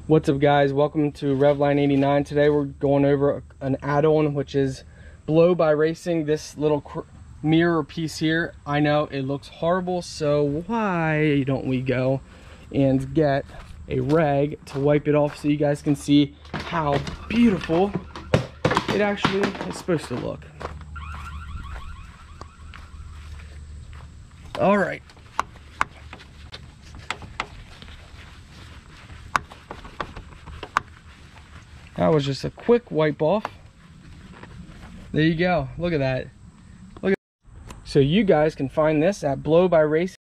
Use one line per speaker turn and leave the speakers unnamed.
What's up, guys? Welcome to Revline 89. Today we're going over an add-on, which is Blow by Racing. This little mirror piece here, I know it looks horrible, so why don't we go and get a rag to wipe it off so you guys can see how beautiful it actually is supposed to look. All right. That was just a quick wipe off. There you go. Look at that. Look at. So you guys can find this at Blow by Racing.